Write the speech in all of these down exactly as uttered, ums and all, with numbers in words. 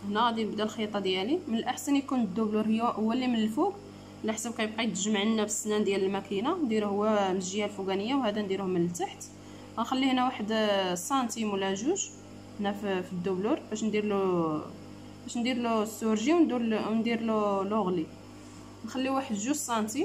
هنا غادي نبدا الخيطه ديالي. من الاحسن يكون الدوبلور هو اللي من الفوق، على حسب كيبقى يتجمع لنا بالسنان ديال الماكينه. نديروه هو من الجهه الفوقانيه وهذا نديروه من التحت. غنخلي هنا واحد سنتيم ولا جوج هنا في الدوبلور باش ندير له باش ندير له السورجي وندير وندير له لوغلي. نخلي واحد جوج سنتيم.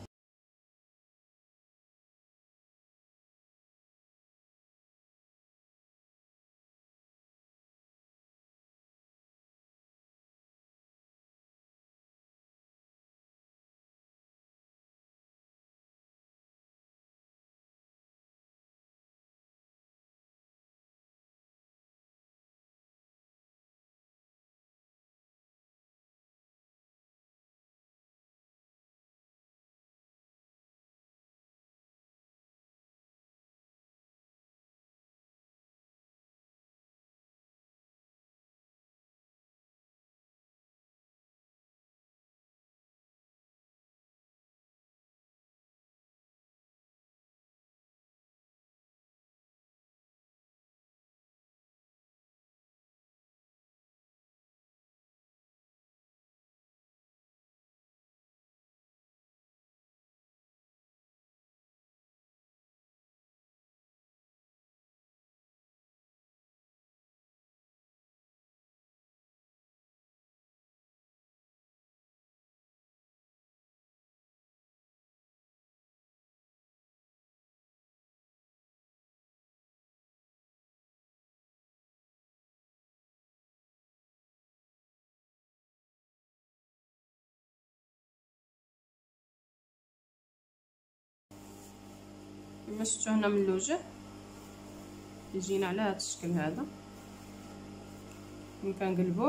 كما شفتوا هنا من الوجه يجينا على هذا الشكل هذا. ملي كنقلبوه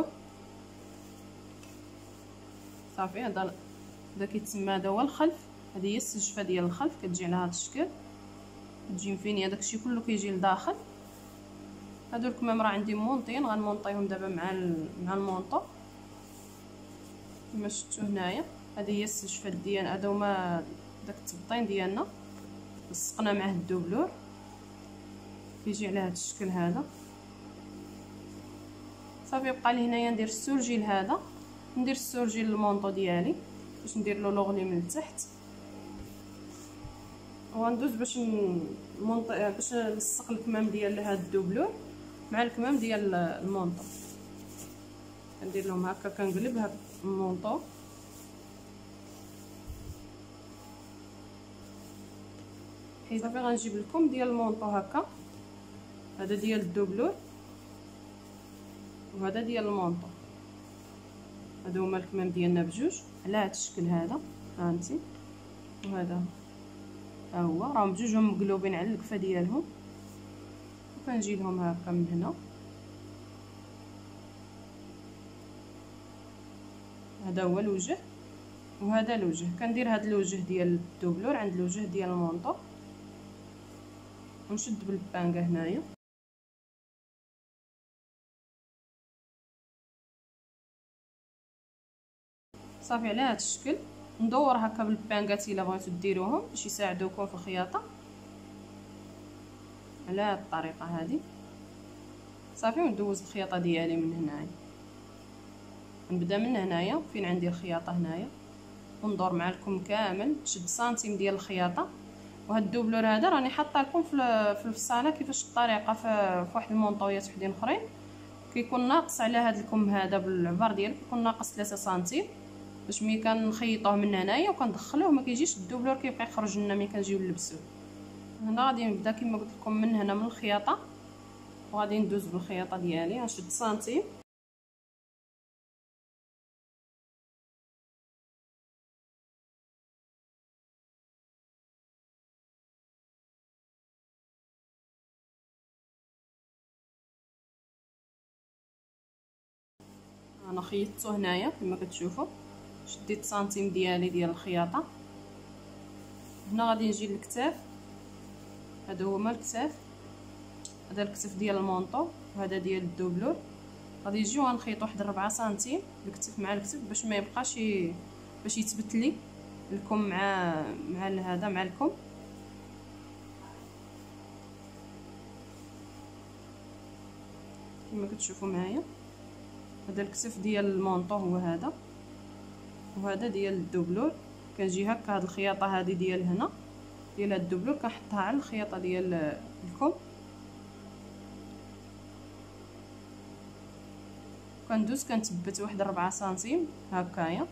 صافي هذا هذا كيتسمى هذا هو الخلف. هذه هي السجفه ديال الخلف كتجي على هذا الشكل، كتجي مفينيه داكشي كله كيجي لداخل. هادو الكمام راه عندي مونطين، غنمونطيهم دابا مع مع المونطو كما شفتوا هنايا. هذه هي السجفه ديالنا، هذا هما داك التبطين ديالنا لصقنا معاه الدوبلور كيجي على هذا الشكل هذا. صافي بقى لي هنايا ندير السورجي لهذا، ندير السورجي للمونطو ديالي باش ندير له لوغلي من التحت، وغندوز باش نمونط باش نلصق الكمام ديال هذا الدوبلور مع الكمام ديال المونطو. كندير لهم هكا، كنقلب هكا المونطو حيت صافي غنجيب لكم ديال المونطو هكا. هذا ديال الدوبلور وهذا ديال المونطو. هادو هما الكمام ديالنا بجوج على هذا الشكل هذا، هانتي. وهذا ها هو راهم بجوجهم مقلوبين على الكفه ديالهم، وكنجي لهم هكا من هنا. هذا هو الوجه وهذا الوجه. كندير هذا الوجه ديال الدوبلور عند الوجه ديال المونطو ونشد بالبانكه هنايا. صافي على هذا الشكل ندور هكا بالبانكات الا بغيتو ديروهم باش يساعدوكم في الخياطه على هذه الطريقه هذه. صافي وندوز الخياطه ديالي من هنايا، نبدا من هنايا فين عندي الخياطه هنايا وندور مع الكم كامل، نشد سنتيم ديال الخياطه. وهاد الدوبلور هذا راني حاطه لكم في في الصاله كيفاش الطريقه في واحد المونطويات وحدين اخرين. كيكون ناقص على هذا الكم هذا بالعبار ديالو كيكون ناقص ثلاثة سنتيم باش ملي كنخيطوه من هنايا وكندخلوه ما كيجيش الدوبلور كيبقى يخرج لنا ملي كنجيو نلبسوه. هنا غادي نبدا كما قلت لكم من هنا من الخياطه، وغادي ندوز بالخياطه ديالي غنشد سنتيم. انا خيطته هنايا كما كتشوفوا، شديت سنتيم ديالي ديال الخياطه. هنا غادي نجي للكتاف، هذا هما الكتاف، هذا الكتف ديال المونطو وهذا ديال الدوبلور. غادي نجيو غنخيط واحد ربعة سنتيم الكتف مع الكتف باش ما يبقاش ي... باش يثبت لي الكم مع مع هذا مع الكم. كما كتشوفوا معايا هذا الكتف ديال المونطو هو هذا، وهذا ديال الدبلور. كنجي هكا هاد الخياطه هذه ديال هنا ديال هاد الدبلور كنحطها على الخياطه ديال الكم، كندوز كنثبت واحد ربعة سنتيم هكايا.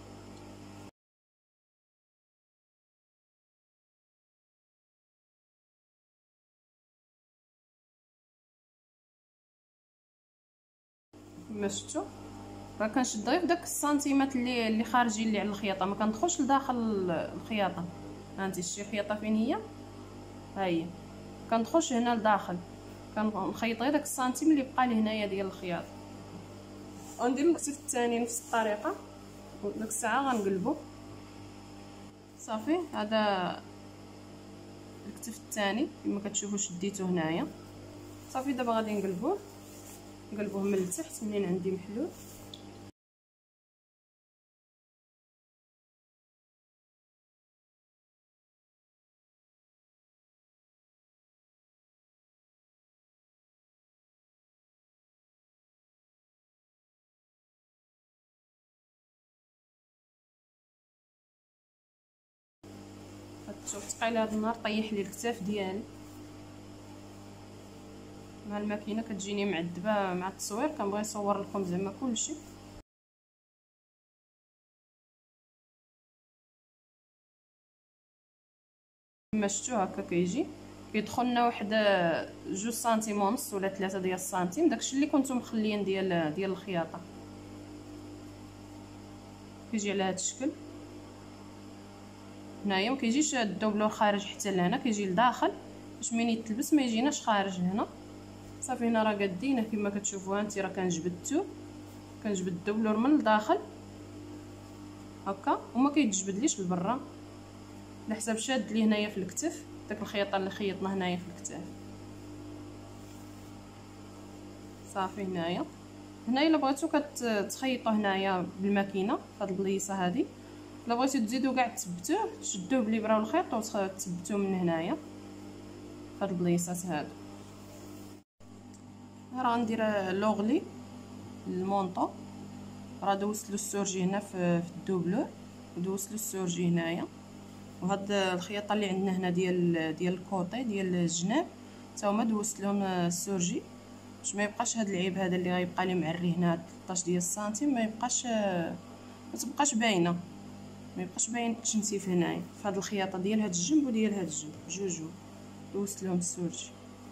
كما شفتوا راه كنشد غير داك السنتيمات اللي اللي خارجين اللي على الخياطه، ما كندخلش لداخل الخياطه. هانتي شتي الخياطه فين هي، ها هي، كندخلش هنا لداخل، كنخيط غير داك السنتيم اللي بقى لي هنايا ديال الخياطه. غندير الكتف الثاني نفس الطريقه، وديك الساعه غنقلبو. صافي هذا الكتف الثاني كما كتشوفوا شديته هنايا. صافي دابا غادي نقلبوه، نقلبوه من التحت منين عندي محلول. شوف ثقيله هاد النهار طيح لي الكتاف ديالي مع الماكينه، كتجيني معذبه مع التصوير، كنبغي نصور لكم زعما كلشي. كما شفتوا هكا كيجي كيدخل لنا واحد جوج سنتيم ونص ولا ثلاثة ديال السنتيم، داكشي اللي كنتو مخليين ديال ديال الخياطه. كيجي على هذا الشكل هنايا، ما كيجيش الدبلور خارج حتى لهنا، كيجي لداخل باش ملي يتلبس ما يجيناش خارج هنا. صافي هنا راه قادينه كما كتشوفوا هانتي، راه كنجبدتو كنجبد الدبلور من الداخل هكا وما كيتجبدليش لبرا، على حساب شاد لي هنايا في الكتف داك الخياطه اللي خيطنا هنايا في الكتاف. صافي هنايا هنايا الا بغيتو كتخيطوا هنايا بالماكينه فهاد البليصه هادي، الا بغيتو تزيدو كاع تثبتوه تشدوه بالابره والخيط وتثبتوه من هنايا فهاد البليصات هادو. راه غندير لوغلي المونطو، راه دوزت له السورجي هنا في الدوبلور ودوزت له السورجي هنايا، وهاد الخياطه اللي عندنا هنا ديال ديال الكوطي ديال الجناب حتى هما دوزت لهم السورجي باش ما يبقاش هاد العيب هذا اللي غيبقى لي معري هنا ثلاثة ديال السنتيم ما يبقاش ما تبقاش باينه، ما يبقاش باين التشنتيف هنايا في هاد الخياطه ديال هاد الجنب وديال هاد الجنب جوجو دوزت لهم السورجي.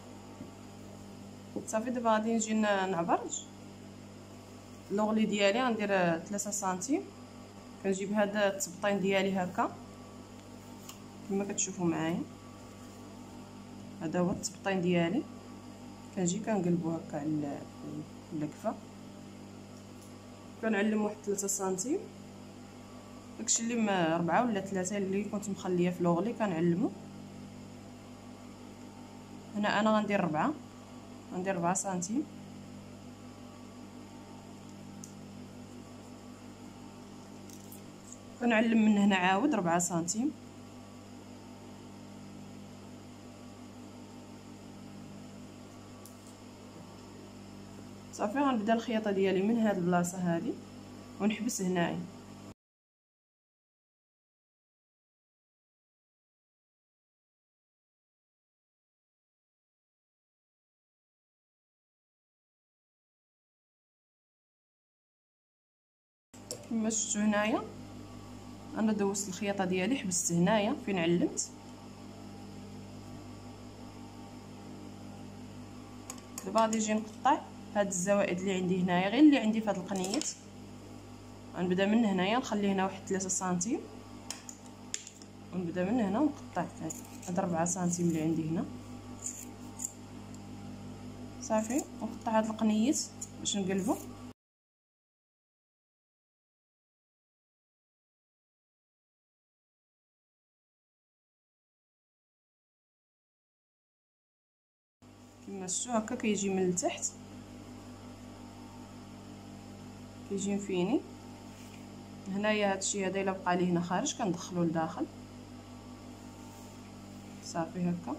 صافي دابا غادي نجي نعبرج اللوغلي ديالي، غندير ثلاثة سنتيم، كنجيب هذا التبطين ديالي هكا كما كتشوفوا معايا، هذا هو التبطين ديالي، كنجي كنقلبو هكا على اللكفه، كنعلم واحد ثلاثة سنتيم، داكشي اللي ما أربعة ولا ثلاثة اللي كنت مخليه في لوغلي كنعلمو. هنا انا غندير ربعة، غندير ربعة سنتيم، كنعلم من هنا عاود ربعة سنتيم، صافي غنبدا الخياطه ديالي من هاد البلاصه هادي ونحبس هنايا. كما شفتوا هنايا انا دوزت الخياطه ديالي حبست هنايا فين علمت. دابا غادي نجي نقطع هاد الزوائد اللي عندي هنايا، غير اللي عندي في هاد القنيت، غنبدا من هنايا نخلي هنا واحد ثلاثة سنتيم ونبدا من هنا ونقطع هاد ربعة سنتيم اللي عندي هنا. صافي ونقطع هاد القنيت باش نقلبو. كما شفتوا هكا كيجي من التحت كيجي مفيني هنايا. هادشي هذا الا بقى لي هنا خارج كندخلو لداخل. صافي هكا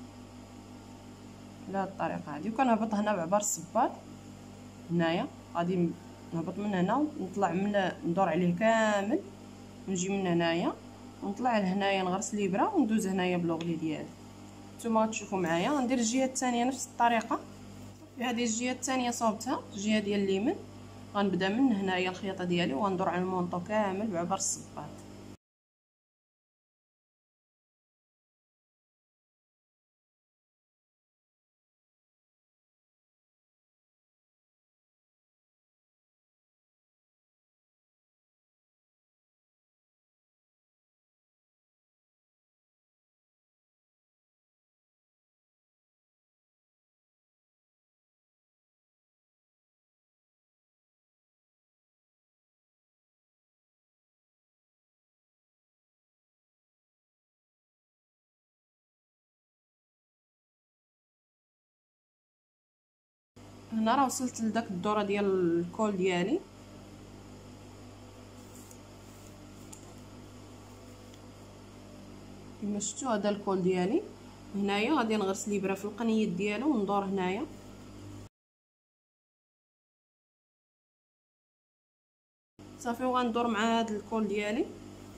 على هاد الطريقه هادي، وكنهبط هنا بعبر الصباط هنايا، غادي نهبط من هنا ونطلع من ندور عليه كامل ونجي من هنايا ونطلع لهنايا نغرس الابره وندوز هنايا بلوغلي ديالي. نتوما غتشوفوا معايا. غندير الجهه الثانيه نفس الطريقه. في هذه الجهه الثانيه صوبتها الجهه ديال اليمين، غنبدا من هنايا الخياطه ديالي وغندور على المونطو كامل بعبر الصباط. هنا راه وصلت لداك الدوره ديال الكول ديالي. كما شفتوا هذا الكول ديالي. هنايا غادي نغرس الابره في القنيت ديالو وندور هنايا صافي، وغندور مع هذا الكول ديالي.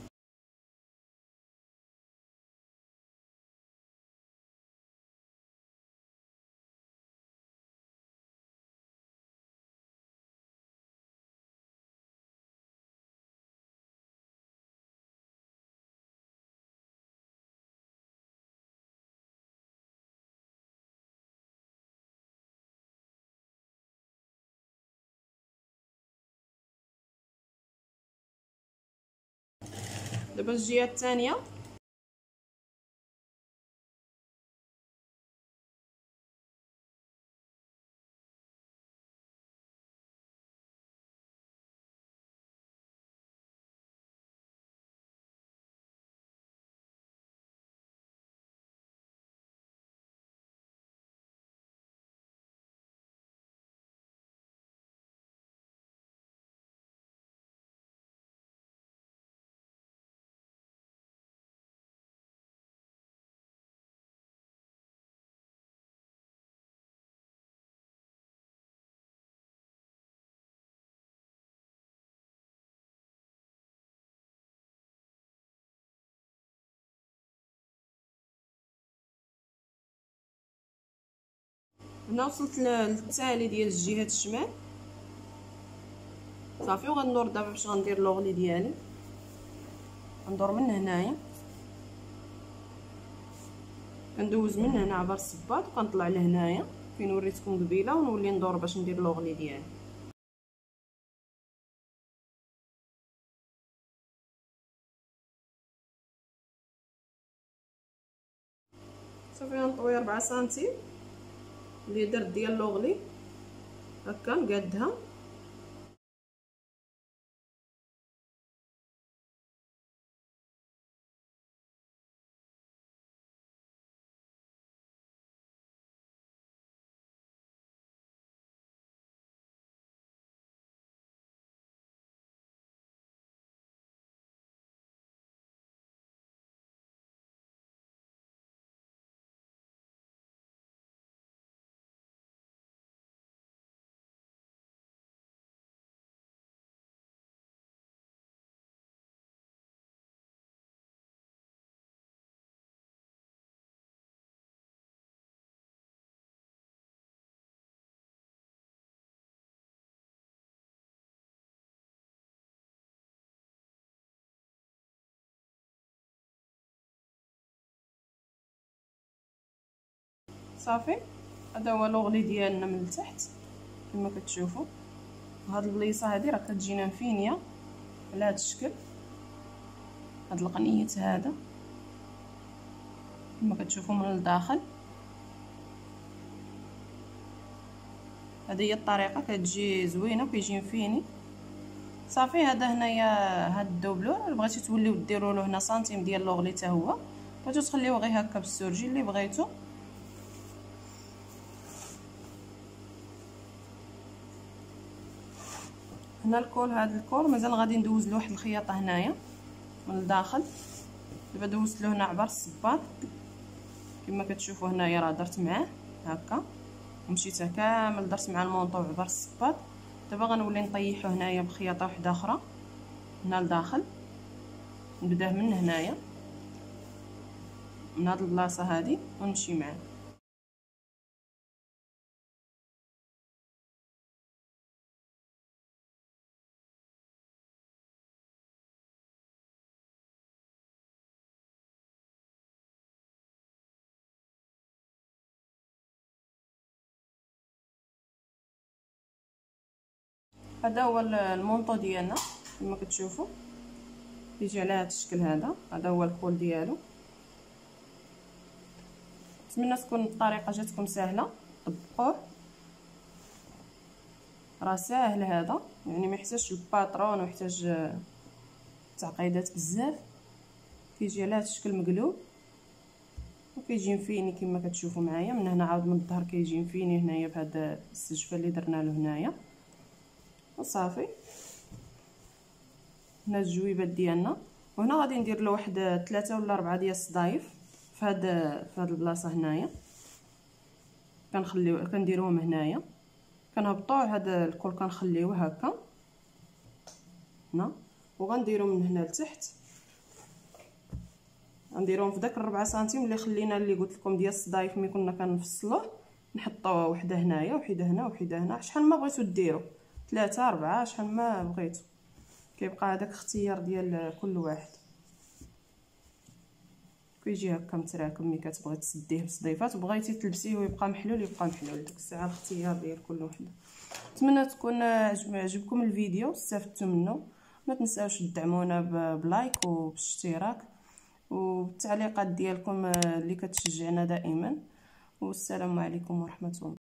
دابا الجهه الثانيه هنا وصلت للتالي ديال الجهه الشمال صافي. وغندور دابا باش غندير لوغلي ديالي. غندور من هنايا كندوز من هنا عبر الصباط وكنطلع لهنايا فين وريتكم قبيله ونولي ندور باش ندير لوغلي ديالي. صافي غنطوي ربعة سنتيم اللي درت ديال لوغلي هكا نقادها. صافي هذا هو لوغلي ديالنا من التحت كما كتشوفوا. هاد البليصه هذه راه كتجينا مفينيه على هذا الشكل. هاد القنيت هذا كما كتشوفوا من الداخل. هذه هي الطريقه كتجي زوينه وكيجي مفيني صافي. هذا هنايا هاد الدوبلور بغيتي توليو ديروا له هنا سنتيم ديال لوغلي حتى هو، بغيتو تخليوه غير هكا بالسورجي اللي بغيتو. هنا الكول، هذا الكول مازال غادي ندوز له واحد الخياطه هنايا من الداخل. دابا دوزت له هنا عبر الصباط كما كتشوفوا هنايا راه درت معاه هكا ومشيتها كامل درت مع المونطو عبر الصباط. دابا غنولي نطيحو هنايا بخياطه واحده اخرى هنا لداخل. نبداه من هنايا من هاد البلاصه هادي ونمشي معاه. هذا هو المونطو ديالنا كما كتشوفوا، كيجي على هذا الشكل هذا. هذا هو الكول ديالو. نتمنى تكون الطريقه جاتكم سهله، طبقوه راه ساهل هذا، يعني ما يحتاجش الباترون ويحتاج تعقيدات بزاف. كيجي على هذا الشكل مقلوب وكيجي مفيني كما كتشوفوا معايا. من هنا عاود من الظهر كيجي مفيني هنايا بهذا السجفه اللي درنا له هنايا وصافي. هنا الجويبات ديالنا، وهنا غادي ندير له واحد ثلاثة ولا أربعة ديال الصدايف في هاد في هاد البلاصه هنايا. كنخليو كنديروهم هنايا، كنهبطوا هذا الكل كنخليوه هكا هنا، وغنديرو من هنا لتحت. غنديرهم في داك الربعة سنتيم اللي خلينا اللي قلت لكم ديال الصدايف ملي كنا كنفصلوه. نحطوا وحده هنايا وحده هنا وحده هنا، شحال ما بغيتو ديروا، ثلاثة أربعة شحال ما بغيتو. كيبقى هذاك اختيار ديال كل واحد. كيجي هكا متراكم. ملي كتبغي تسديه بصديفات وبغيتي تلبسيه ويبقى محلول يبقى محلول، ديك الساعه الاختيار ديال كل وحده. نتمنى تكون عجبكم الفيديو واستفدتوا منه. ما تنساوش تدعمونا بلايك وباشتراك وبالتعليقات ديالكم اللي كتشجعنا دائما. والسلام عليكم ورحمه الله.